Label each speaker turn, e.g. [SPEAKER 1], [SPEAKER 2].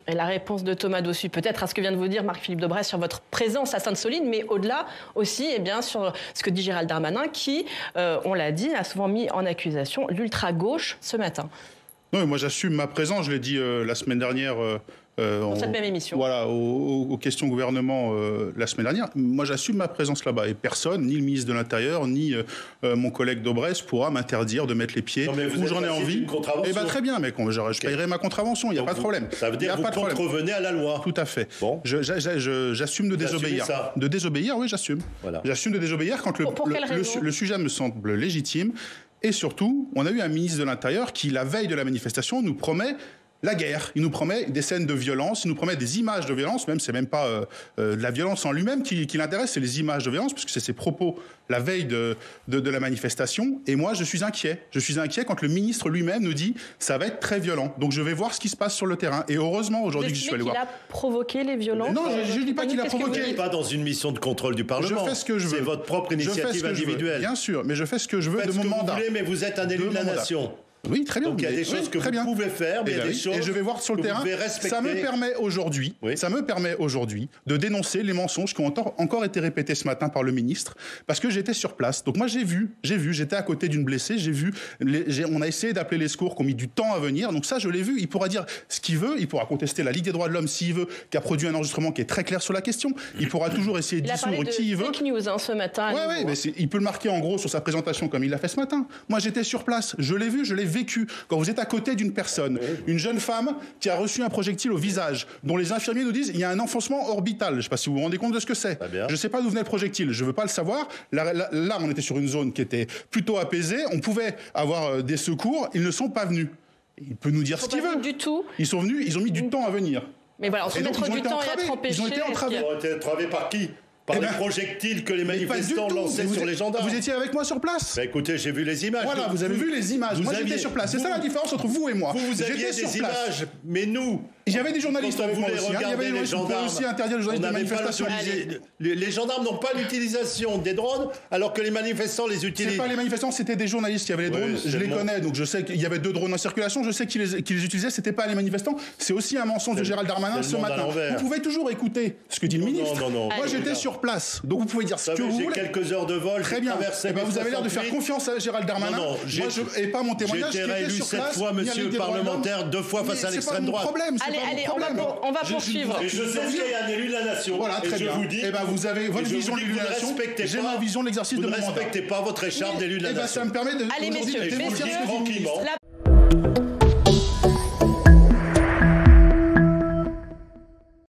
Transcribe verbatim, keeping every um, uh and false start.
[SPEAKER 1] Et la réponse de Thomas Dossus, peut-être à ce que vient de vous dire Marc-Philippe Daubresse sur votre présence à Sainte-Soline, mais au-delà aussi eh bien, sur ce que dit Gérald Darmanin, qui, euh, on l'a dit, a souvent mis en accusation l'ultra-gauche ce matin.
[SPEAKER 2] Non, moi j'assume ma présence, je l'ai dit euh, la semaine dernière. Euh, euh,
[SPEAKER 1] Dans
[SPEAKER 2] on,
[SPEAKER 1] cette même émission.
[SPEAKER 2] Voilà, aux, aux questions gouvernement euh, la semaine dernière. Moi j'assume ma présence là-bas et personne, ni le ministre de l'Intérieur, ni euh, mon collègue Daubresse pourra m'interdire de mettre les pieds où j'en ai envie. Et bah, très bien, mais je, je okay. payerai ma contravention, il n'y a Donc pas de problème.
[SPEAKER 3] Ça veut dire que vous contrevenez à la loi.
[SPEAKER 2] Tout à fait. Bon. J'assume de vous désobéir.
[SPEAKER 3] Ça.
[SPEAKER 2] De désobéir, oui, j'assume. Voilà. J'assume de désobéir quand le,
[SPEAKER 1] pour, pour
[SPEAKER 2] le, le, le sujet me semble légitime. Et surtout, on a eu un ministre de l'Intérieur qui, la veille de la manifestation, nous promet la guerre. Il nous promet des scènes de violence, il nous promet des images de violence, même c'est même pas euh, euh, la violence en lui-même qui, qui l'intéresse, c'est les images de violence, puisque c'est ses propos la veille de, de, de la manifestation. Et moi, je suis inquiet. Je suis inquiet quand le ministre lui-même nous dit ça va être très violent. Donc je vais voir ce qui se passe sur le terrain. Et heureusement aujourd'hui que je suis allé voir.
[SPEAKER 1] Il a provoqué les violences.
[SPEAKER 2] Non, je ne dis pas qu'il a provoqué.
[SPEAKER 3] Vous n'êtes pas dans une mission de contrôle du Parlement.
[SPEAKER 2] Je fais ce que je veux.
[SPEAKER 3] C'est votre propre initiative individuelle.
[SPEAKER 2] Bien sûr, mais je fais ce que je veux de mon mandat.
[SPEAKER 3] Vous voulez, mais vous êtes un élu de la nation.
[SPEAKER 2] Oui, très bien.
[SPEAKER 3] Donc il y a des choses oui, que vous bien. pouvez faire, mais il y a des
[SPEAKER 2] oui.
[SPEAKER 3] choses
[SPEAKER 2] et je vais voir sur le terrain. Ça me permet aujourd'hui, oui. ça me permet aujourd'hui de dénoncer les mensonges qui ont encore été répétés ce matin par le ministre, parce que j'étais sur place. Donc moi j'ai vu, j'ai vu, j'étais à côté d'une blessée, j'ai vu, les, on a essayé d'appeler les secours, qui ont mis du temps à venir. Donc ça je l'ai vu. Il pourra dire ce qu'il veut, il pourra contester la Ligue des droits de l'homme s'il veut, qui a produit un enregistrement qui est très clair sur la question. Il pourra toujours essayer de dissoudre qui il veut.
[SPEAKER 1] Fake news hein, ce matin.
[SPEAKER 2] Ouais, ouais, mais il peut le marquer en gros sur sa présentation comme il l'a fait ce matin. Moi j'étais sur place, je l'ai vu, je l'ai vécu. Quand vous êtes à côté d'une personne, une jeune femme qui a reçu un projectile au visage, dont les infirmiers nous disent il y a un enfoncement orbital. Je ne sais pas si vous vous rendez compte de ce que c'est. Je ne sais pas d'où venait le projectile, je ne veux pas le savoir. Là, là, là, on était sur une zone qui était plutôt apaisée. On pouvait avoir des secours. Ils ne sont pas venus. Il peut nous dire ce qu'il veut.
[SPEAKER 1] Du tout.
[SPEAKER 2] Ils sont venus, ils ont mis du temps à venir.
[SPEAKER 1] Mais voilà, on se mettre du temps et être empêchés.
[SPEAKER 2] Ils ont été entravés.
[SPEAKER 3] Ils ont été entravés par qui ? Par eh les ben, projectiles que les manifestants lançaient sur les gendarmes.
[SPEAKER 2] Vous étiez avec moi sur place.
[SPEAKER 3] Bah écoutez, j'ai vu les images.
[SPEAKER 2] Voilà, vous avez vu les images. Moi, j'étais sur place. C'est ça la différence entre vous et moi.
[SPEAKER 3] Vous, vous aviez des images, mais nous...
[SPEAKER 2] Il y avait des journalistes avec moi aussi. Il y avait
[SPEAKER 3] les gendarmes.
[SPEAKER 2] aussi interdire les journalistes de manifestation.
[SPEAKER 3] Les, les gendarmes n'ont pas l'utilisation des drones, alors que les manifestants les utilisent.
[SPEAKER 2] C'est pas les manifestants, c'était des journalistes qui avaient les drones. Oui, je les bon. connais, donc je sais qu'il y avait deux drones en circulation. Je sais qu'ils les, qu'ils les utilisaient. C'était pas les manifestants. C'est aussi un mensonge de Gérald Darmanin ce matin. Vous pouvez toujours écouter ce que dit le ministre.
[SPEAKER 3] Non, non, non.
[SPEAKER 2] Moi, j'étais sur place, donc vous pouvez dire ce que vous voulez.
[SPEAKER 3] J'ai quelques heures de vol.
[SPEAKER 2] Très bien. Vous avez l'air de faire confiance à Gérald Darmanin. Moi, je et pas mon témoignage.
[SPEAKER 3] J'ai été réélu sept fois, monsieur le parlementaire, deux fois face à l'extrême droite.
[SPEAKER 1] Allez, allez, on va poursuivre.
[SPEAKER 3] Et je sais qu'il y a un élu de la nation.
[SPEAKER 2] Voilà, très bien.
[SPEAKER 3] Je vous dis,
[SPEAKER 2] eh ben, vous avez votre vision de l'élu de la nation. J'ai ma vision de l'exercice de mon mandat.
[SPEAKER 3] Vous ne respectez pas votre écharpe d'élu de la nation.
[SPEAKER 2] Eh ben, ça me permet de.
[SPEAKER 1] Allez, messieurs,
[SPEAKER 3] tranquillement.